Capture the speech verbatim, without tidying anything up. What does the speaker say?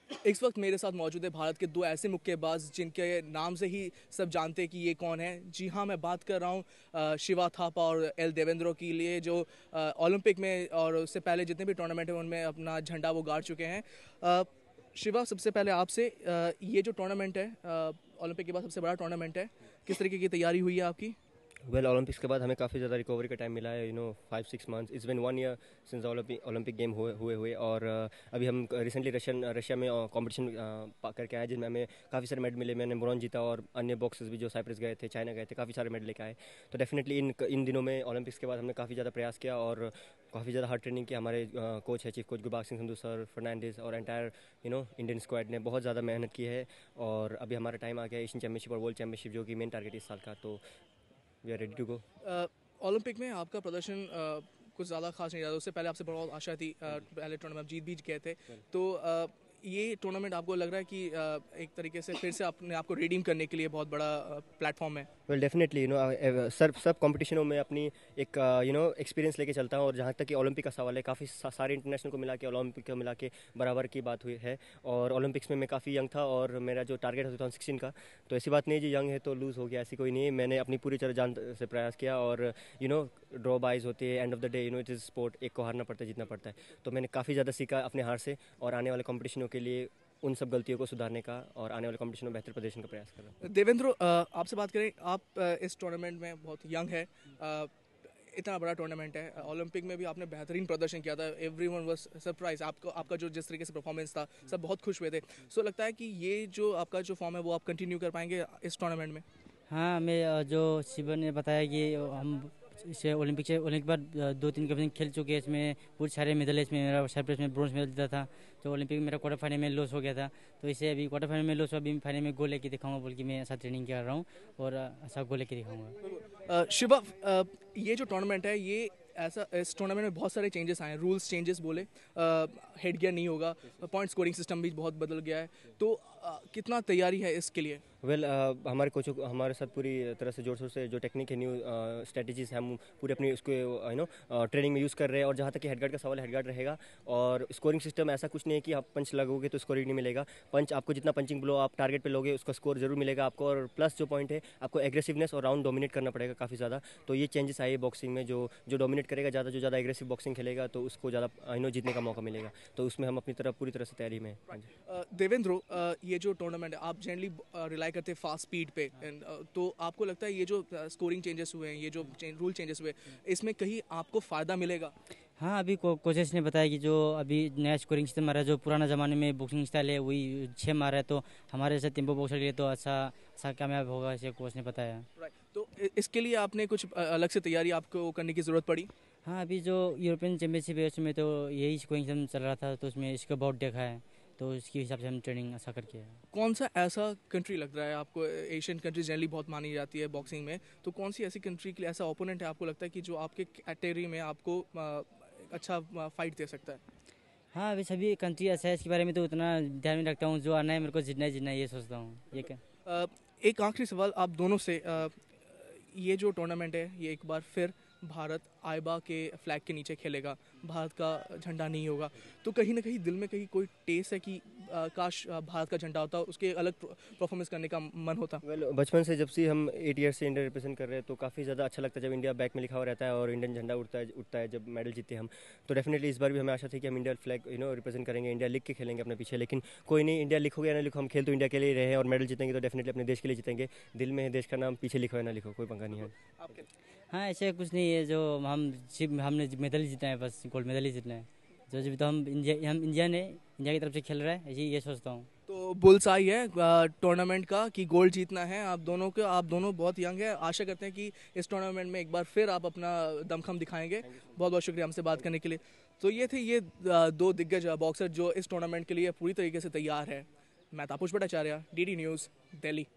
इस वक्त मेरे साथ मौजूद है भारत के दो ऐसे मुक्केबाज जिनके नाम से ही सब जानते हैं कि ये कौन है। जी हाँ, मैं बात कर रहा हूँ शिवा थापा और एल देवेंद्रो के लिए, जो ओलंपिक में और उससे पहले जितने भी टूर्नामेंट हैं उनमें अपना झंडा वो गाड़ चुके हैं। अ, शिवा, सबसे पहले आपसे, अ, ये जो टूर्नामेंट है ओलंपिक के बाद सबसे बड़ा टूर्नामेंट है, किस तरीके की तैयारी हुई है आपकी? वेल ओलंपिक्स के बाद हमें काफ़ी ज़्यादा रिकवरी का टाइम मिला है। You know five six months it's been one year since Olympic Olympic game हुए हुए हुए और uh, अभी हम रिसेंटली रशियन रशिया में कंपटीशन uh, करके आए जिनमें हमें काफ़ी सारे मेडल मिले। मैंने ब्रॉन्ज जीता और अन्य बॉक्सेस भी जो साइप्रस गए थे, चाइना गए थे, काफ़ी सारे मेडल लेके आए। तो डेफिनेटली इन इन दिनों में ओलंपिक्स के बाद हमने काफ़ी ज़्यादा प्रयास किया और काफ़ी ज़्यादा हार्ड ट्रेनिंग किया। हमारे कोच है chief coach Gurbag Singh Sandhu sir, Fernandes और entire you know Indian squad ने बहुत ज़्यादा मेहनत की है और अभी हमारा टाइम आ गया एशियन चैम्पियनशिप और वर्ल्ड चैम्पियनशिप जो कि मेन टारगेट है इस साल का। तो we are ready to go. Olympic में आपका प्रदर्शन अ, कुछ ज़्यादा खास नहीं रहा, उससे पहले आपसे बहुत आशा थी, अ, पहले टूर्नामेंट जीत भी गए थे। तो अ, ये टूर्नामेंट आपको लग रहा है कि अ, एक तरीके से फिर से अपने आपको रिडीम करने के लिए बहुत बड़ा प्लेटफॉर्म है? Well definitely you know sir सब कॉम्पिटिशनों में अपनी एक यू नो एक्सपीरियंस लेके चलता हूँ और जहाँ तक कि ओलंपिक का सवाल है, काफ़ी सा, सारे इंटरनेशनल को मिला के ओलंपिक को मिला के बराबर की बात हुई है। और ओलंपिक्स में मैं काफ़ी यंग था और मेरा जो टारगेट है टू थाउजेंड सिक्सटीन का, तो ऐसी बात नहीं है जी यंग है तो लूज़ हो गया, ऐसी कोई नहीं है। मैंने अपनी पूरी तरह जान से प्रयास किया और यू नो ड्रॉ बाइज होती है, end of the day you know it is sport, एक को हारना पड़ता है, जीतना पड़ता है। तो मैंने काफ़ी ज़्यादा सीखा अपने हार से और आने वाले कॉम्पिटिशनों के लिए उन सब गलतियों को सुधारने का और आने वाले कॉम्पिटिशन में बेहतर प्रदर्शन का प्रयास कर रहा हूँ। देवेंद्र, अ, आपसे बात करें, आप अ, इस टूर्नामेंट में बहुत यंग है, अ, इतना बड़ा टूर्नामेंट है, ओलंपिक में भी आपने बेहतरीन प्रदर्शन किया था, एवरीवन वाज सरप्राइज, आपको आपका जो जिस तरीके से परफॉर्मेंस था सब बहुत खुश हुए थे। सो लगता है कि ये जो आपका जो फॉर्म है वो आप कंटिन्यू कर पाएंगे इस टूर्नामेंट में? हाँ, मैं अ, जो शिवन ने बताया कि हम इसे ओलंपिक से ओलंपिक के बाद अ, दो तीन कंपटीशन खेल चुके हैं। इसमें बहुत सारे मेडल है। इसमें मेरा साइप्रस में ब्रॉन्ज मेडल जीता था। तो ओलंपिक में मेरा क्वार्टर फाइनल में लॉस हो गया था। तो इसे अभी क्वार्टर फाइनल में लॉस हुआ, अभी फाइनल में गोल लेके दिखाऊंगा बोल के मैं ऐसा ट्रेनिंग कर रहा हूँ और अ, ऐसा गोल लेके दिखाऊंगा। अ, शिवा, अ, ये जो टूर्नामेंट है, ये ऐसा, इस टूर्नामेंट में बहुत सारे चेंजेस आए हैं, रूल्स चेंजेस बोले, हेड गियर नहीं होगा, पॉइंट स्कोरिंग सिस्टम भी बहुत बदल गया है। तो अ, कितना तैयारी है इसके लिए? वेल well, uh, हमारे कोचों को हमारे साथ पूरी तरह से जोर शोर से जो टेक्निक है, न्यू स्ट्रेटजीज है, हम पूरे अपनी उसको यू नो ट्रेनिंग में यूज़ कर रहे हैं। और जहाँ तक कि हेडगार्ड का सवाल है, हेडगार्ड रहेगा और स्कोरिंग सिस्टम ऐसा कुछ नहीं है कि आप पंच लगोगे तो स्कोरिंग नहीं मिलेगा। पंच आपको जितना पंचिंग ब्लो आप टारगेट पे लोगे उसका स्कोर जरूर मिलेगा आपको। और प्लस जो पॉइंट है, आपको एग्रेसिवनेस और राउंड डोमिनेट करना पड़ेगा काफ़ी ज़्यादा। तो ये चेंजेस आए बॉक्सिंग में, जो जो डोमिनेट करेगा ज़्यादा, जो ज़्यादा एग्रेसिव बॉक्सिंग खेलेगा तो उसको ज़्यादा यू नो जीतने का मौका मिलेगा। तो उसमें हम अपनी तरफ पूरी तरह से तैयारी में हैं। अ, देवेंद्र, अ, ये जो टूर्नामेंट है आप जनरली रिलाई करते हैं फास्ट स्पीड पे, and, अ, तो आपको लगता है ये जो स्कोरिंग चेंजेस हुए हैं, ये जो रूल चेंजेस हुए, इसमें कहीं आपको फ़ायदा मिलेगा? हाँ, अभी को, कोचेस ने बताया कि जो अभी नया स्कोरिंग सिस्टम आ रहा है, जो पुराना ज़माने में बॉक्सिंग स्टाइल है वही छः मार रहा है, तो हमारे जैसे टेम्पो बॉक्सर के लिए तो अच्छा अच्छा कामयाब होगा, ऐसे कोच ने बताया। राइट, तो इ- इसके लिए आपने कुछ अ, अलग से तैयारी आपको करने की ज़रूरत पड़ी? हाँ, अभी जो यूरोपियन चैंपियनशिप है उसमें तो यही स्कोरिंग सिस्टम चल रहा था, तो उसमें इसका बहुत देखा है, तो उसके हिसाब से हम ट्रेनिंग ऐसा करके है। कौन सा ऐसा कंट्री लग रहा है आपको, एशियन कंट्री जनरली बहुत मानी जाती है बॉक्सिंग में, तो कौन सी ऐसी कंट्री के लिए ऐसा ओपोनेंट है आपको लगता है कि जो आपके कैटेगरी में आपको अ, अच्छा फाइट दे सकता है? हाँ, अभी सभी कंट्री ऐसा है, इसके बारे में तो उतना ध्यान नहीं रखता हूँ, जो आना है मेरे को जीतना है जीतना है ये सोचता हूँ। ये क्या अ, एक आखिरी सवाल आप दोनों से, अ, ये जो टूर्नामेंट है ये एक बार फिर भारत आइबा के फ्लैग के नीचे खेलेगा, भारत का झंडा नहीं होगा, तो कहीं ना कहीं दिल में कहीं कोई टेस्ट है कि अ, काश अ, भारत का झंडा होता, उसके अलग परफॉर्मेंस करने का मन होता? वेल well, बचपन से जब से हम एट ईयर से इंडिया रिप्रेजेंट कर रहे हैं तो काफ़ी ज़्यादा अच्छा लगता है जब इंडिया बैक में लिखा हुआ रहता है और इंडियन झंडा उड़ता है उठता है जब मेडल जीते हम। तो डेफिनेटली इस बार भी हमें आशा थी कि हम India flag you know represent करेंगे, इंडिया लिख के खेलेंगे अपने पीछे। लेकिन कोई नहीं, इंडिया लिखो या ना लिखो, हम खेल तो इंडिया के लिए रहे हैं और मेडल जीतेंगे तो डेफिनेटली अपने देश के लिए जीतेंगे। दिल में है देश का नाम, पीछे लिखो या ना लिखो, कोई पंगा नहीं है। आपके? हाँ, ऐसे कुछ नहीं है, जो हम सिर्फ हमने मेडल ही जीतना है, बस गोल्ड मेडल ही जीतना है। जो जब तो हम इंडिया हम इंडियन है, इंडिया की तरफ से खेल रहा है, ऐसे ही ये सोचता हूँ। तो बुल्स आई है टूर्नामेंट का कि गोल्ड जीतना है आप दोनों को, आप दोनों बहुत यंग है, आशा करते हैं कि इस टूर्नामेंट में एक बार फिर आप अपना दमखम दिखाएंगे। बहुत बहुत शुक्रिया हमसे बात करने के लिए। तो ये थे ये अ, दो दिग्गज बॉक्सर जो इस टूर्नामेंट के लिए पूरी तरीके से तैयार है। मैं Tapush Bhattacharya, D D news, Delhi.